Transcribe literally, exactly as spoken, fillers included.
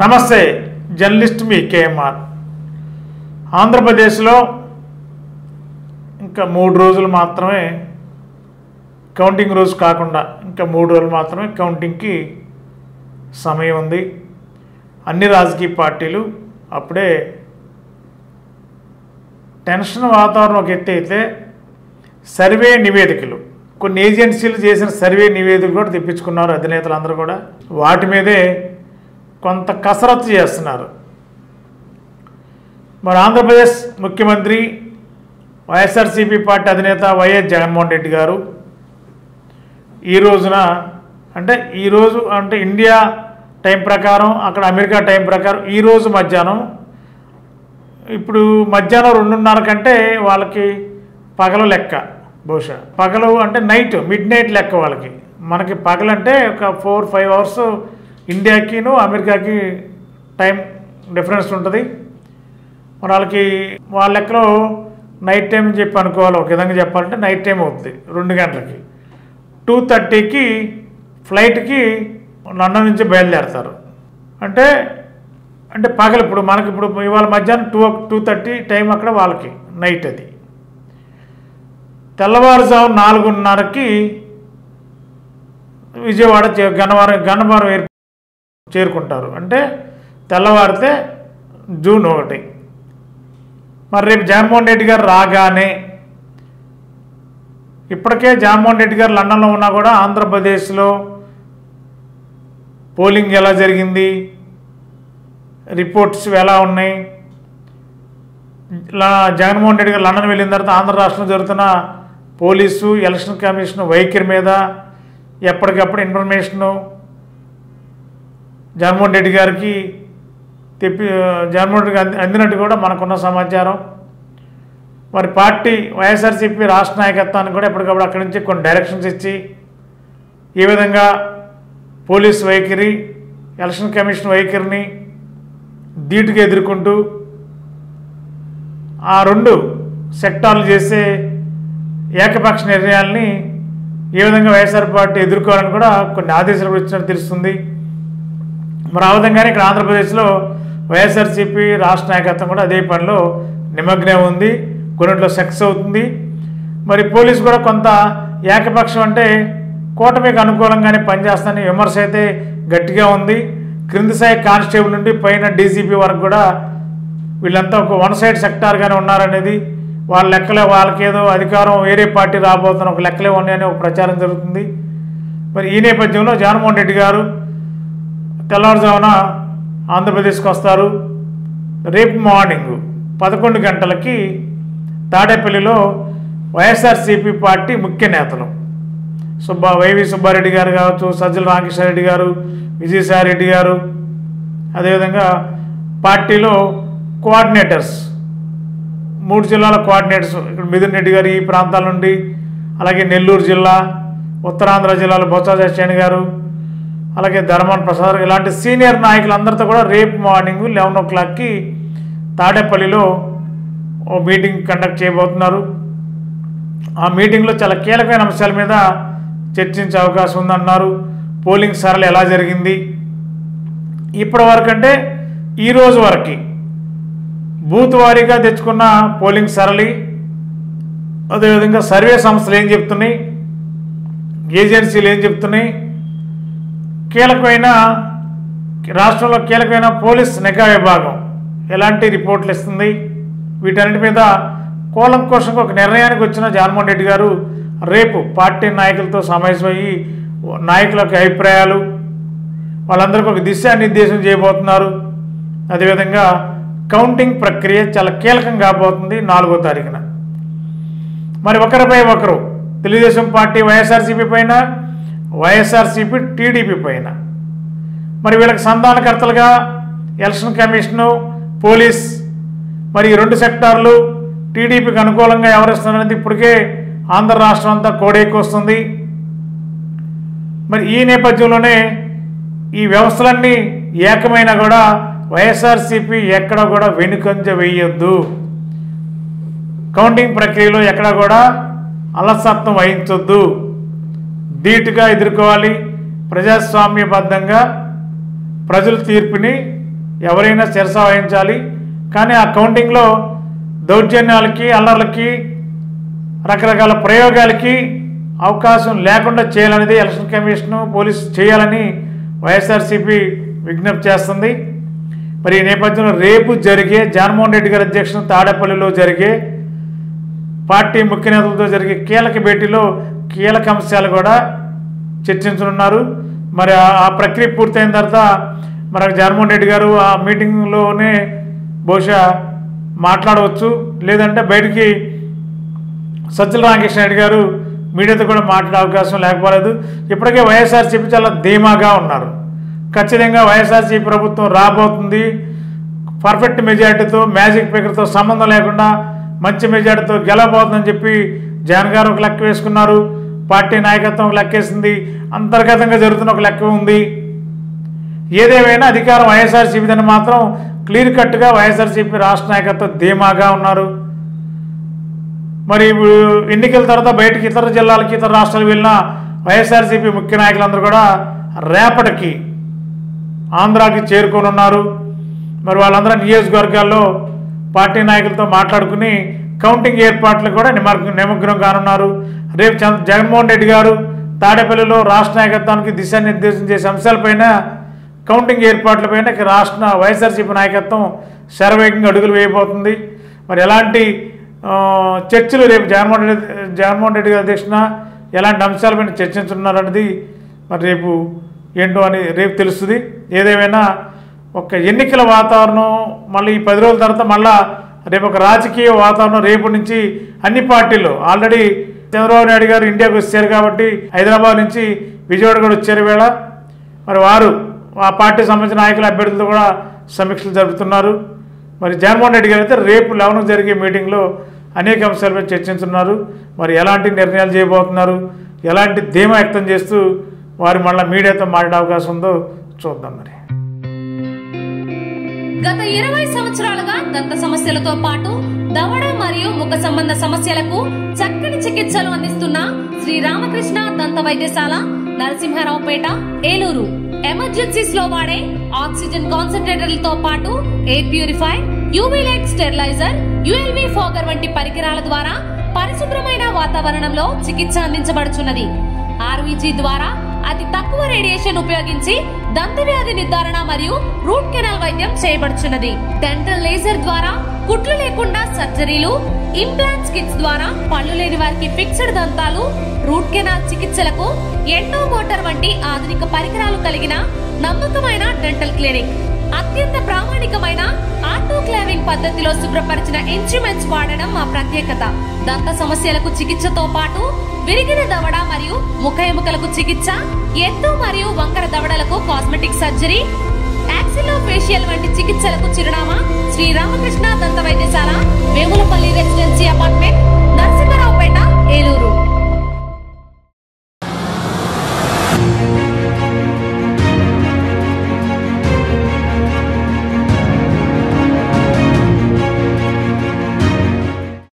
నమస్తే జర్నలిస్ట్ మీ కేఎంఆర్. ఆంధ్రప్రదేశ్లో ఇంకా మూడు రోజులు మాత్రమే కౌంటింగ్ రోజు కాకుండా ఇంకా మూడు రోజులు మాత్రమే కౌంటింగ్కి సమయం ఉంది. అన్ని రాజకీయ పార్టీలు అప్పుడే టెన్షన్ వాతావరణం ఒక ఎత్తి అయితే సర్వే నివేదికలు కొన్ని ఏజెన్సీలు చేసిన సర్వే నివేదికలు కూడా తెప్పించుకున్నారు అధినేతలు అందరూ కూడా. వాటి మీదే కొంత కసరత్తు చేస్తున్నారు. మరి ఆంధ్రప్రదేశ్ ముఖ్యమంత్రి వైఎస్ఆర్సీపీ పార్టీ అధినేత వైఎస్ జగన్మోహన్ రెడ్డి గారు ఈ రోజున అంటే ఈరోజు అంటే ఇండియా టైం ప్రకారం అక్కడ అమెరికా టైం ప్రకారం ఈరోజు మధ్యాహ్నం ఇప్పుడు మధ్యాహ్నం రెండున్నర కంటే వాళ్ళకి పగలు లెక్క, బహుశా పగలు అంటే నైట్ మిడ్ నైట్ లెక్క వాళ్ళకి. మనకి పగలంటే ఒక ఫోర్ ఫైవ్ అవర్స్ ఇండియాకిను అమెరికాకి టైం డిఫరెన్స్ ఉంటుంది. మరి వాళ్ళకి వాళ్ళ లెక్కలో నైట్ టైం అని చెప్పి అనుకోవాలి. ఒక విధంగా చెప్పాలంటే నైట్ టైం అవుతుంది. రెండు గంటలకి టూ థర్టీకి ఫ్లైట్కి లండన్ నుంచి బయలుదేరతారు. అంటే అంటే పగలు ఇప్పుడు మనకి ఇప్పుడు ఇవాళ మధ్యాహ్నం టూ టూ థర్టీ టైం అక్కడ వాళ్ళకి నైట్. అది తెల్లవారుజాము నాలుగున్నరకి విజయవాడ గన్నవరం గన్నవరం ఎయిర్పోర్ట్ చేరుకుంటారు. అంటే తెల్లవారితే జూన్ ఒకటి. మరి రేపు జగన్మోహన్ రెడ్డి గారు రాగానే ఇప్పటికే జగన్మోహన్ రెడ్డి గారు లండన్లో ఉన్నా కూడా ఆంధ్రప్రదేశ్లో పోలింగ్ ఎలా జరిగింది, రిపోర్ట్స్ ఎలా ఉన్నాయి, జగన్మోహన్ రెడ్డి గారు లండన్ వెళ్ళిన తర్వాత ఆంధ్ర రాష్ట్రంలో జరుగుతున్న పోలీసు ఎలక్షన్ కమిషన్ వైఖరి మీద ఎప్పటికప్పుడు ఇన్ఫర్మేషను జగన్మోహన్ రెడ్డి గారికి తెప్పి జగన్మోహన్ రెడ్డికి అంది అందినట్టు కూడా మనకున్న సమాచారం. మరి పార్టీ వైఎస్ఆర్సీపీ రాష్ట్ర నాయకత్వానికి కూడా ఎప్పటికప్పుడు అక్కడి నుంచి కొన్ని డైరెక్షన్స్ ఇచ్చి ఏ విధంగా పోలీస్ వైఖరి ఎలక్షన్ కమిషన్ వైఖరిని ధీటుగా ఎదుర్కొంటూ ఆ రెండు సెక్టార్లు చేసే ఏకపక్ష నిర్ణయాల్ని ఏ విధంగా వైఎస్ఆర్ పార్టీ ఎదుర్కోవాలని కూడా కొన్ని ఆదేశాలు ఇచ్చినట్టు తెలుస్తుంది. మరి ఆ విధంగానే ఇక్కడ ఆంధ్రప్రదేశ్లో వైఎస్ఆర్సీపీ రాష్ట్ర నాయకత్వం కూడా అదే పనిలో నిమగ్నం ఉంది. కొన్నిట్లో సక్సెస్ అవుతుంది. మరి పోలీసు కూడా కొంత ఏకపక్షం అంటే కూటమికి అనుకూలంగానే పనిచేస్తానని విమర్శ అయితే గట్టిగా ఉంది. క్రింది స్థాయి కానిస్టేబుల్ నుండి పైన డీసీపీ వరకు కూడా వీళ్ళంతా ఒక వన్ సైడ్ సెక్టార్గానే ఉన్నారనేది వాళ్ళ లెక్కలే, వాళ్ళకేదో అధికారం వేరే పార్టీ రాబోతున్న ఒక లెక్కలే ఉన్నాయని ఒక ప్రచారం జరుగుతుంది. మరి ఈ నేపథ్యంలో జగన్మోహన్ రెడ్డి గారు తెల్లవారుజామున ఆంధ్రప్రదేశ్కి వస్తారు. రేపు మార్నింగ్ పదకొండు గంటలకి తాడేపల్లిలో వైఎస్ఆర్సీపీ పార్టీ ముఖ్య నేతలు సుబ్బా వైవి సుబ్బారెడ్డి గారు కావచ్చు, సజ్జల రామకృష్ణారెడ్డి గారు, విజయసాయిరెడ్డి గారు, అదేవిధంగా పార్టీలో కోఆర్డినేటర్స్ మూడు జిల్లాల కోఆర్డినేటర్స్ ఇక్కడ మిథున్ రెడ్డి గారు ఈ ప్రాంతాల నుండి, అలాగే నెల్లూరు జిల్లా, ఉత్తరాంధ్ర జిల్లాలో బొత్స సత్యనారాయణ గారు, అలాగే ధర్మాన ప్రసాద్, ఇలాంటి సీనియర్ నాయకులందరితో కూడా రేపు మార్నింగ్ లెవెన్ ఓ క్లాక్కి తాడేపల్లిలో ఓ మీటింగ్ కండక్ట్ చేయబోతున్నారు. ఆ మీటింగ్లో చాలా కీలకమైన అంశాల మీద చర్చించే అవకాశం ఉందన్నారు. పోలింగ్ సరళి ఎలా జరిగింది, ఇప్పటి వరకు అంటే ఈరోజు వరకు బూత్ వారీగా తెచ్చుకున్న పోలింగ్ సరళి, అదేవిధంగా సర్వే సంస్థలు ఏం చెప్తున్నాయి, ఏజెన్సీలు ఏం చెప్తున్నాయి, కీలకమైన రాష్ట్రంలో కీలకమైన పోలీస్ నిఘా విభాగం ఎలాంటి రిపోర్ట్లు ఇస్తుంది, వీటన్నిటి మీద కూలంకోశంగా ఒక నిర్ణయానికి వచ్చిన జగన్మోహన్ రెడ్డి గారు రేపు పార్టీ నాయకులతో సమావేశమయ్యి నాయకుల యొక్క అభిప్రాయాలు వాళ్ళందరికీ ఒక దిశానిర్దేశం చేయబోతున్నారు. అదేవిధంగా కౌంటింగ్ ప్రక్రియ చాలా కీలకం కాబోతుంది నాలుగో తారీఖున. మరి ఒకరిపై ఒకరు తెలుగుదేశం పార్టీ వైఎస్ఆర్సీపీ పైన, వైఎస్ఆర్సీపీ టీడీపీ పైన, మరి వీళ్ళకి సంధానకర్తలుగా ఎలక్షన్ కమిషను, పోలీస్, మరి ఈ రెండు సెక్టార్లు టీడీపీకి అనుకూలంగా వ్యవహరిస్తున్నారనేది ఇప్పటికే ఆంధ్ర రాష్ట్రం అంతా కోడేకి వస్తుంది. మరి ఈ నేపథ్యంలోనే ఈ వ్యవస్థలన్నీ ఏకమైనా కూడా వైఎస్ఆర్సీపీ ఎక్కడ కూడా వెనుకంజ వేయొద్దు, కౌంటింగ్ ప్రక్రియలో ఎక్కడ కూడా అలసత్వం వహించొద్దు, ధీటుగా ఎదుర్కోవాలి. ప్రజాస్వామ్యబద్ధంగా ప్రజల తీర్పుని ఎవరైనా శిరస వహించాలి. కానీ ఆ కౌంటింగ్లో దౌర్జన్యాలకి, అల్లర్లకి, రకరకాల ప్రయోగాలకి అవకాశం లేకుండా చేయాలనేది ఎలక్షన్ కమిషను, పోలీసు చేయాలని వైఎస్ఆర్సీపీ విజ్ఞప్తి చేస్తుంది. మరి ఈ నేపథ్యంలో రేపు జరిగే జగన్మోహన్ రెడ్డి గారి అధ్యక్షతన తాడేపల్లిలో జరిగే పార్టీ ముఖ్య నేతలతో జరిగే కీలక భేటీలో కీలక అంశాలు కూడా చర్చించనున్నారు. మరి ఆ ప్రక్రియ పూర్తయిన తర్వాత మరి జగన్మోహన్ రెడ్డి గారు ఆ మీటింగ్లోనే బహుశా మాట్లాడవచ్చు, లేదంటే బయటికి సజ్జల రామకృష్ణ రెడ్డి గారు మీడియాతో కూడా మాట్లాడే అవకాశం లేకపోలేదు. ఇప్పటికే వైఎస్ఆర్సీపీ చాలా ధీమాగా ఉన్నారు. ఖచ్చితంగా వైఎస్ఆర్సీపీ ప్రభుత్వం రాబోతుంది, పర్ఫెక్ట్ మెజార్టీతో, మ్యాజిక్ ఫిగర్తో సంబంధం లేకుండా మంచి మెజార్టీతో గెలవబోతుందని చెప్పి జగన్ గారు ఒక లెక్క వేసుకున్నారు, పార్టీ నాయకత్వం ఒక లెక్కేసింది, అంతర్గతంగా జరుగుతున్న ఒక లెక్క ఉంది. ఏదేమైనా అధికారం వైఎస్ఆర్సీపీదని మాత్రం క్లియర్ కట్గా వైఎస్ఆర్సీపీ రాష్ట్ర నాయకత్వం ధీమాగా ఉన్నారు. మరి ఎన్నికల తర్వాత బయటికి ఇతర జిల్లాలకి, ఇతర రాష్ట్రాలకు వెళ్ళిన వైఎస్ఆర్సీపీ ముఖ్య నాయకులందరూ కూడా రేపటికి ఆంధ్రాకి చేరుకొని ఉన్నారు. మరి వాళ్ళందరూ నియోజకవర్గాల్లో పార్టీ నాయకులతో మాట్లాడుకుని కౌంటింగ్ ఏర్పాట్లు కూడా నిమగ్నం నిమగ్నం కానున్నారు. రేపు జగన్మోహన్ రెడ్డి గారు తాడేపల్లిలో రాష్ట్ర నాయకత్వానికి దిశానిర్దేశం చేసే అంశాలపైన, కౌంటింగ్ ఏర్పాట్లపైన రాష్ట్ర వైఎస్ఆర్సీపీ నాయకత్వం శరవేగంగా అడుగులు వేయబోతుంది. మరి ఎలాంటి చర్చలు రేపు జగన్మోహన్ రెడ్డి జగన్మోహన్ రెడ్డి గారి అధ్యక్షన ఎలాంటి అంశాలపైన చర్చించున్నారన్నది మరి రేపు ఏంటో అని రేపు తెలుస్తుంది. ఏదేమైనా ఒక ఎన్నికల వాతావరణం మళ్ళీ ఈ పది రోజుల తర్వాత మళ్ళా రేపు ఒక రాజకీయ వాతావరణం రేపు నుంచి అన్ని పార్టీల్లో ఆల్రెడీ చంద్రబాబు నాయుడు గారు ఇండియాకు వచ్చారు కాబట్టి హైదరాబాద్ నుంచి విజయవాడ కూడా వచ్చారు. వేళ మరి వారు ఆ పార్టీ సంబంధించిన నాయకుల అభ్యర్థులతో కూడా సమీక్షలు జరుపుతున్నారు. మరి జగన్మోహన్ రెడ్డి గారు అయితే రేపు లెవెన్ జరిగే మీటింగ్లో అనేక అంశాలపై చర్చించున్నారు. మరి ఎలాంటి నిర్ణయాలు చేయబోతున్నారు, ఎలాంటి ధీమా వ్యక్తం చేస్తూ వారు మళ్ళీ మీడియాతో మాట్లాడే అవకాశం ఉందో చూద్దాం. మరి గత ఇరవై సంవత్సరాలుగా దంత సమస్యలతో పాటు దవడ మరియు ముఖ సంబంధ సమస్యలకు చక్కని చికిత్సలు అందిస్తున్న శ్రీ రామకృష్ణ దంత వైద్యశాల, నరసింహారావుపేట, ఏలూరు. ఎమర్జెన్సీస్ లో వాడే ఆక్సిజన్ కాన్సంట్రేటర్లతో పాటు air purify, UV light steriliser, ULV fogger వంటి పరికరాల ద్వారా పరిశుభ్రమైన వాతావరణంలో చికిత్స అందించబడుచున్నది. ఆర్వీజీ ద్వారా అతి తక్కువ రేడియేషన్ ఉపయోగించి దంత వ్యాధి నిర్ధారణ మరియు రూట్ కెనాల్ వైద్యం చేయబడుచున్నది. డెంటల్ లేజర్ ద్వారా కుట్లు లేకుండా సర్జరీలు, ఇంప్లాంట్స్ కిట్స్ ద్వారా పళ్ళు లేని వారికి ఫిక్స్డ్ దంతాలు, రూట్ కెనాల్ చికిత్సలకు ఎండో మోటార్ వంటి ఆధునిక పరికరాలు కలిగిన నమ్మకమైన డెంటల్ క్లినిక్. అత్యంత ప్రామాణికమైన ఆటోక్లావింగ్ పద్ధతిలో శుభ్రపరిచిన ఇన్స్ట్రుమెంట్స్ వాడడం మా ప్రత్యేకత. దంత సమస్యలకు చికిత్సతో పాటు విరిగిన దవడ మరియు ముఖ ఎముకలకు చికిత్స, ఎత్తు మరియు వంకర దవడలకు కాస్మెటిక్ సర్జరీ, యాక్సిలోఫేషియల్ వంటి చికిత్సలకు చిరునామా శ్రీ రామకృష్ణ దంత వైద్యశాల, వేములపల్లి రెసిడెన్సీ అపార్ట్మెంట్, నరసింహారావుపేట, ఏలూరు.